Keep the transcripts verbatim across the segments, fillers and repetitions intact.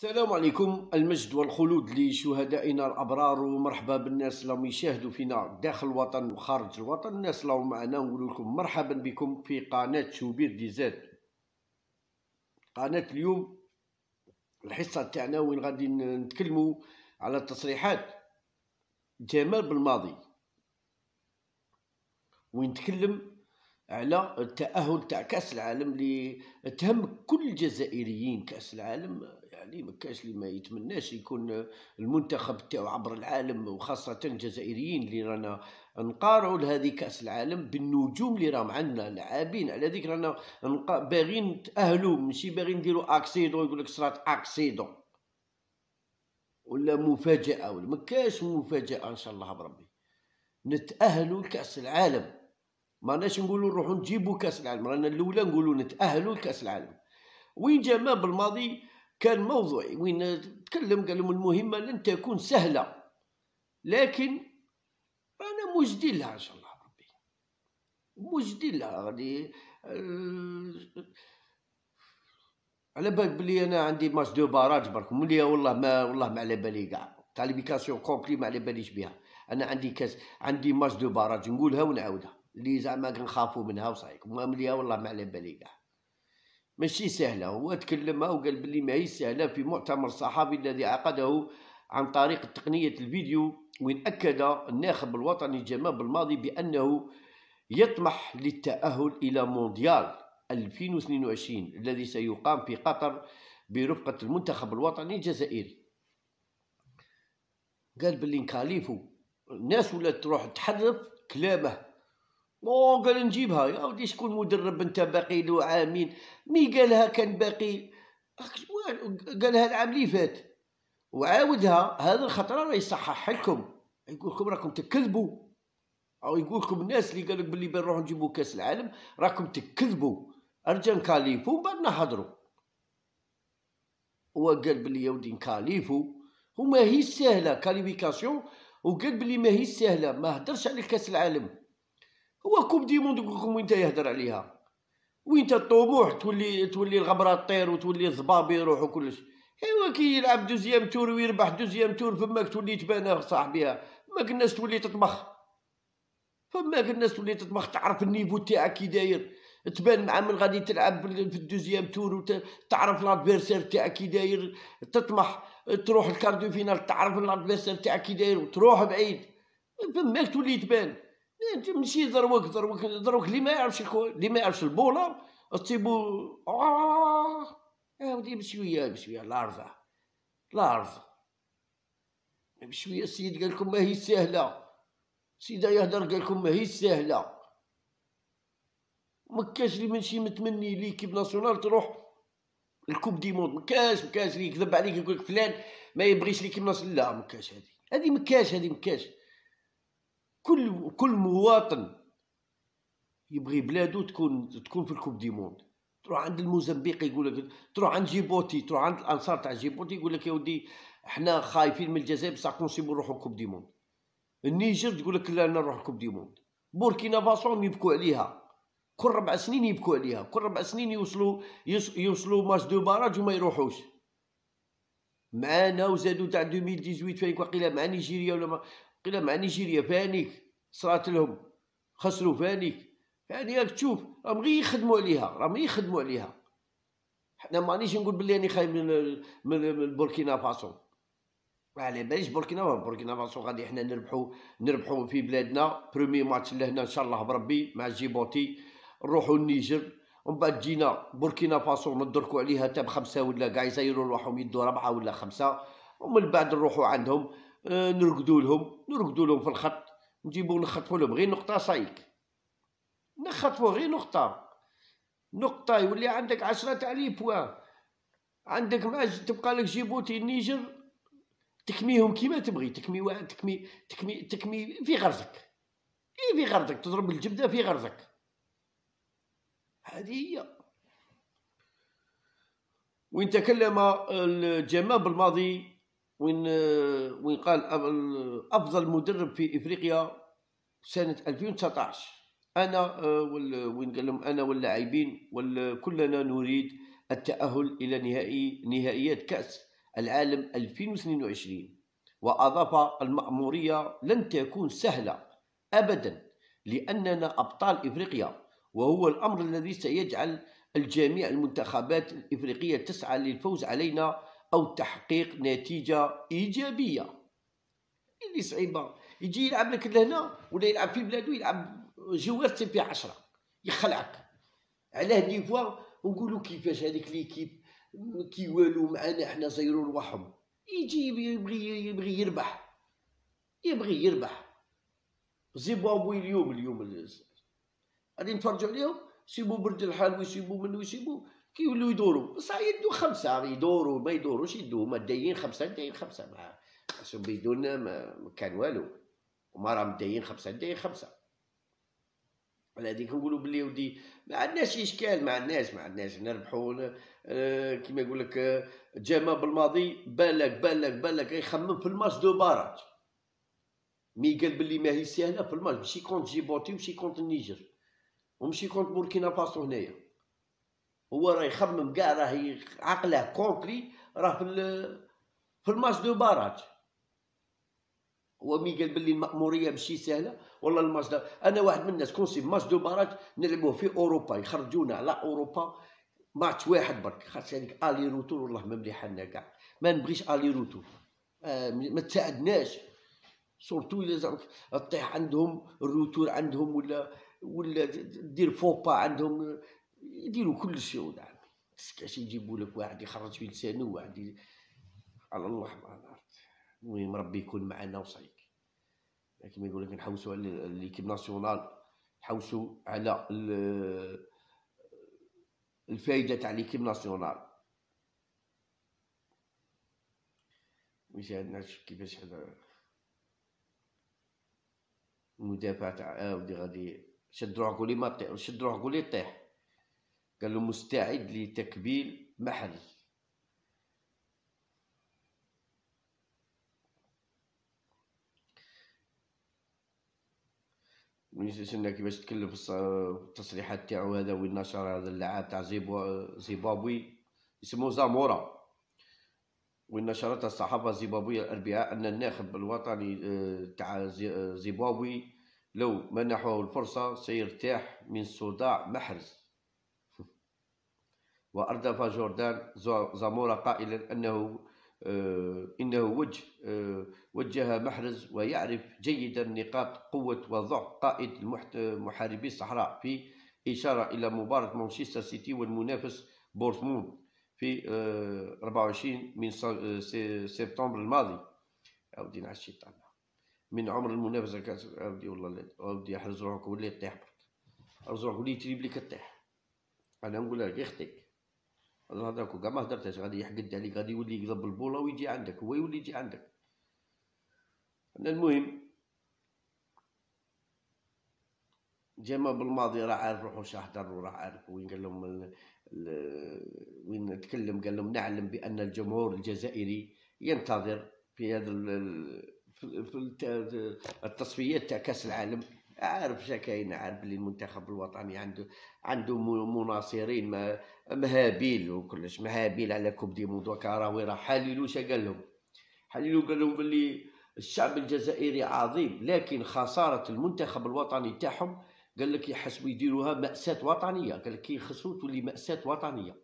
السلام عليكم. المجد والخلود لشهدائنا الأبرار، ومرحبا بالناس اللي يشاهدوا فينا داخل الوطن وخارج الوطن. الناس اللي معنا نقول لكم مرحبا بكم في قناة شوبير دي زاد. قناة اليوم الحصة تاعنا وين غادي نتكلموا على تصريحات جمال بالماضي، وين تكلم على التأهل تاع كأس العالم اللي تهم كل الجزائريين. كأس العالم يعني ما كاش اللي ما يتمناش يكون المنتخب تاعو عبر العالم، وخاصة الجزائريين اللي رانا نقارعوا لهذه كأس العالم بالنجوم اللي راهم عندنا لاعبين. على ذيك رانا باغيين نتأهلوا، ماشي باغيين نديروا اكسيدون. يقول لك صرات اكسيدون ولا مفاجأة، ولا ما كاش مفاجأة. ان شاء الله بربي نتأهلوا لكأس العالم، ماناش نقولوا نروحوا نجيبوا كاس العالم. رانا الاولى نقولوا نتاهلوا لكاس العالم. وين جمال بالماضي كان موضوعي، وين تكلم قال لهم المهمه لن تكون سهله، لكن رانا موجدين لها ان شاء الله ربي، موجدين لها. غادي أه... على بالك بلي انا عندي ماتش دو باراج برك ملي والله ما والله ما على بالي كاع كاليفيكاسيون كومبلي ما على باليش بها. انا عندي كاس، عندي ماتش دو باراج نقولها ونعاودها اللي زعما كنخافوا منها وصايك مليا والله ما على بالي كاع. ماشي سهله. هو تكلم وقال بلي ماهي سهله في مؤتمر صحفي الذي عقده عن طريق تقنيه الفيديو، وين اكد الناخب الوطني جمال بالماضي بانه يطمح للتاهل الى مونديال ألفين واثنين وعشرين الذي سيقام في قطر برفقه المنتخب الوطني الجزائري. قال بلي نكاليفو الناس ولات تروح تحرف كلامه. او قال نجيبها يا ودي، شكون مدرب انت باقي له عامين؟ مي قالها كان باقي، قالها العام اللي فات وعاودها هذا الخطره راه يصحح لكم، يقول لكم راكم تكذبوا، او يقول لكم الناس اللي قالوا بلي بنروحوا نجيبوا كاس العالم راكم تكذبوا. ارجع نكاليفو وبعد نهضروا. هو قال بلي يا ودي نكاليفو وما هي سهله كاليفيكاسيون، وقال بلي ما هي سهله، ما هدرش على كاس العالم. هو كوب دي موند يقولكم وين يهدر عليها، وين الطموح تولي تولي الغبره تطير وتولي الضباب يروحوا كلش. ايوا كي يلعب دوزيام تور ويربح دوزيام تور فماك تولي تبان صاحبيها، ماك الناس تولي تطبخ، فماك الناس تولي تطبخ تعرف النيفو تاعك كي داير، تبان مع من غادي تلعب في الدوزيام تور وتعرف لادفيرسير تاعك كي داير، تطمح تروح الكاردو فينال تعرف لادفيرسير تاعك كي داير وتروح بعيد، فماك تولي تبان. ماشي دروك دروك دروك اللي ما يعرفش اللي ما يعرفش البوله تصيبو اه يا ودي بشويه بشويه لارزه لارزه بشويه. السيد قال لكم ما هي سهله، سيده يهدر قال لكم ما هي سهله. ما كاش اللي ماشي متمني ليكيب ناسيونال تروح الكوب دي موند، ما كاش ما كاش اللي يكذب عليك يقول لك فلان ما يبغيش ليكيب ناسيونال، لا ما كاش هذه هذه ما كاش هذه ما كاش. كل كل مواطن يبغي بلادو تكون تكون في الكوب دي موند. تروح عند الموزمبيق يقول لك، تروح عند جيبوتي، تروح عند الانصار تاع جيبوتي يقول لك يا ودي احنا خايفين من الجزائر بصح نصيبوا نروحوا الكوب دي موند. النيجر تقول لك لا نروح الكوب دي موند. بوركينا فاسو يبكوا عليها، كل ربع سنين يبكوا عليها، كل ربع سنين يوصلوا يوصلوا ماتش دو باراج وما يروحوش. معانا وزادوا تاع ألفين وثمانية عشر فانيك وقيله مع نيجيريا ولا ما قيله مع نيجيريا فانيك صرات لهم خسروا فانيك. يعني راك تشوف راهم غير يخدموا عليها، راهم يخدموا عليها. حنا مانيش نقول بلي راني خايف من من بوركينا فاسو، على باليش بوركينا بوركينا فاسو غادي حنا نربحوا نربحوا في بلادنا. برومي ماتش لهنا ان شاء الله بربي مع جيبوتي، نروحوا النيجر ومن بعد جينا بوركينا فاسو ندركوا عليها تا بخمسه ولا كاع يزيروا روحهم يدوا ربعه ولا خمسه، ومن بعد نروحوا عندهم نرقدوا لهم نرقدوا لهم في الخط، نجيبوا نخطفوا لهم غير نقطه صايك، نخطفوا غير نقطة نقطة يولي عندك عشرة تاع لي بوان. عندك مع تبقى لك جيبوتي النيجر تكميهم كيما تبغي، تكمي واحد تكمي تكمي تكمي في غرزك، اي في غرزك تضرب الجبدة في غرزك. هذه هي. وين تكلم جمال بالماضي وين وين قال أفضل مدرب في إفريقيا سنة ألفين وتسعطاش أنا وين قال لهم أنا واللاعبين كلنا نريد التأهل إلى نهائي نهائيات كأس العالم ألفين واثنين وعشرين. وأضاف: المأمورية لن تكون سهلة أبدا لأننا أبطال إفريقيا، وهو الأمر الذي سيجعل الجميع المنتخبات الإفريقية تسعى للفوز علينا أو تحقيق نتيجة إيجابية. اللي صعيبة يجي يلعب لك لهنا ولا يلعب في بلادو، يلعب جوار تسيب فيه عشرة يخلعك. علاه دي فوا ونقولوا كيفاش هذيك ليكيب كي والو معنا حنا صايروا رواحهم، يجي يبغي يبغي يربح يبغي يربح. زيمبابوي اليوم اليوم غادي نتفرجوا عليهم، يسيبوا برد الحال ويسيبوا منه ويسيبوا كي يولوا يدوروا، بصح يدوا خمسه يدوروا ما يدوروش يدوا، ما دايين خمسه دايين خمسه مع بدون ما كان والو، وما راهم دايين خمسه دايين خمسه. على هذيك نقولوا بلي ودي ما عندناش اشكال، ما عندناش ما عندناش نربحوا. آه كيما يقول لك آه جاما بالماضي بالك بالك بالك يخمم في الماتش دو باراج، مي قال بلي ماهي ساهله في الماتش، ماشي كونت جيبوتي ماشي كونت النيجر وماشي كونت بوركينا فاسو. هنايا هو راه يخمم كاع، راه عقله كونتري راه في في الماتش دو باراج. هو مي قال بلي المأمورية ماشي سهلة، والله الماتش دا أنا واحد من الناس كونسيب ماتش دو باراج نلعبوه في أوروبا، يخرجونا على أوروبا ماتش واحد برك، خاطر هذيك ألي روتور والله ما مليحة لنا كاع، ما نبغيش ألي روتور، آه ما تساعدناش، سورتو إلا طيح عندهم الروتور عندهم ولا ولا دير فوبا عندهم، يديروا كل شيء يعني كاش يجيبوا لك واحد يخرج في لسانه وواحد على الله ما نعرف. المهم ربي يكون معنا وصايك. كيما يقول لك نحوسوا على ليكيب ناسيونال، نحوسوا على الفائده تاع ليكيب ناسيونال. مش عندنا كيفاش هذا المدافع تاع اودي غادي شد روحو لي ما طيح، شد روحو لي طيح، قال له مستعد لتكبيل محرز. نستنى كيفاش تكلم في التصريحات تاعو هذا وين نشر هذا اللاعب تاع زيمبابوي اسمه زامورا، وين نشرت الصحافة الزيمبابوية الأربعاء أن الناخب الوطني تاع زيمبابوي لو منحوه الفرصة سيرتاح من صداع محرز. وأردف جوردان زامورا قائلا أنه إنه وجه وجه محرز ويعرف جيدا نقاط قوة وضعف قائد محاربي الصحراء، في إشارة إلى مباراة مانشستر سيتي والمنافس بورتموند في أربعة وعشرين من سبتمبر الماضي. أودي نعس الشيطان من عمر المنافسة كاس أودي والله أودي احرز روحك ولا يطيح برك، احرز روحك ولي تريب لك الطيح. أنا نقول لك يخطيك هذاك كاع ما هدرتش، غادي يحقد عليك، غادي يولي يقلب البوله ويجي عندك، هو يولي يجي عندك. المهم جاما بالماضي راه عارف روحو واش حضر، وراه عارف وين قال لهم ال... ال... وين تكلم، قال لهم نعلم بأن الجمهور الجزائري ينتظر في هذا ال... في التصفيات تاع كأس العالم، عارف شا كاين، عارف بلي المنتخب الوطني عنده عنده مناصرين ما مهابيل وكلش مهابيل على كوب دي موند. وكراوي راه حللوا شا قال لهم، حللوا قال لهم بلي الشعب الجزائري عظيم، لكن خسارة المنتخب الوطني تاعهم قال لك يحسبوا يديروها مأساة وطنية، قال لك يخسروا تولي مأساة وطنية.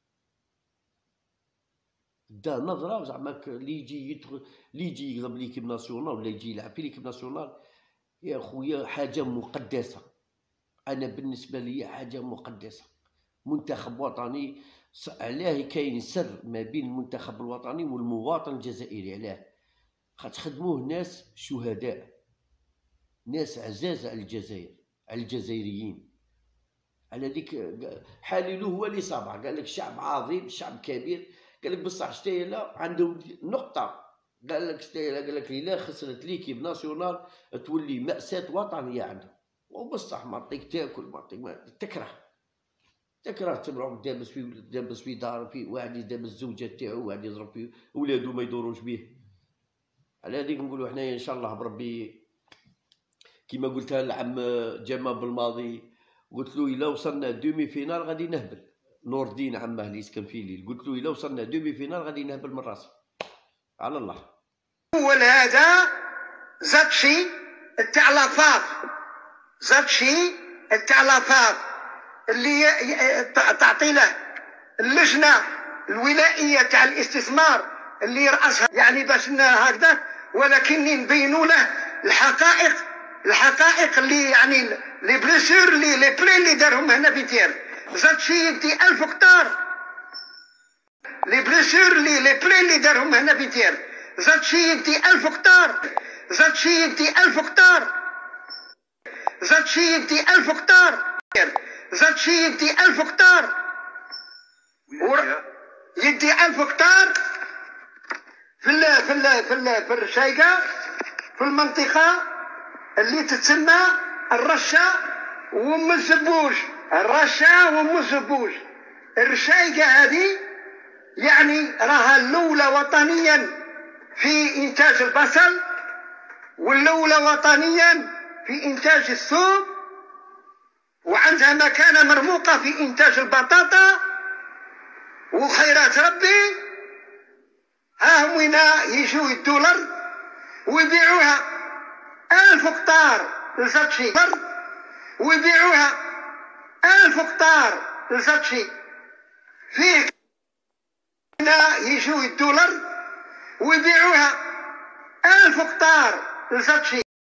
دا نظرة زعما اللي يجي يدخل اللي يجي يغلب ليكيب ناسيونال ولا يجي يلعب في ليكيب ناسيونال يا خويا حاجة مقدسة. أنا بالنسبة لي حاجة مقدسة، منتخب وطني. علاه كاين سر ما بين المنتخب الوطني والمواطن الجزائري، علاه؟ خاطر خدموه ناس شهداء، ناس عزاز على الجزائر على الجزائريين. على ديك حللوه هو اللي صابع، قال لك شعب عظيم شعب كبير، قال لك بصح شتايلا عندهم نقطة، قال لك شتايلا قال لك إلا خسرت ليكيب ناسيونال تولي مأساة وطنية عندهم. وبصح ما عطيك تاكل، ما عطيك ما تكره تكره تمرح دابس في دابس في دار، في واحد يدابس الزوجة تاعو، واحد يضرب في ولادو ما يدوروش به. على هذيك نقولوا حنايا ان شاء الله بربي كما قلتها العام جاما بالماضي، قلت له الا وصلنا دومي فينال غادي نهبل. نور الدين عمه اللي يسكن في ليل، قلت له الا وصلنا دومي فينال غادي نهبل من راسي، على الله. أول هذا زاد شي تاع لافاط، زاد شي تاع لافاط اللي تعطي له اللجنة الولائية تاع الاستثمار اللي يرأسها، يعني باش هكذا، ولكن نبينوا له الحقائق، الحقائق اللي يعني لي بليسور اللي لي بلي اللي دارهم هنا في ديال. زاد شي يدي ألف هكتار، لي بليسور اللي لي بلي اللي دارهم هنا في ديال. زاد شي يدي ألف هكتار، زاد شي يدي ألف هكتار، زاد شي يدي ألف هكتار، زاد شي يدي ألف هكتار، يدي ألف هكتار في ال في ال في ال في الرشايقة، في المنطقة اللي تتسمى الرشة وام الزبوج، الرشة وام الزبوج. الرشايقة هذه يعني راها الأولى وطنيا في إنتاج البصل، والأولى وطنيا في إنتاج الثوم، وعندها مكانة مرموقة في إنتاج البطاطا وخيرات ربي. ها هم وين يجوا الدولار ويبيعوها ألف هكتار لزاد شي، ويبيعوها ألف هكتار لزاد شي. فيه يجوا الدولار ويبيعوها ألف هكتار لزاد شي.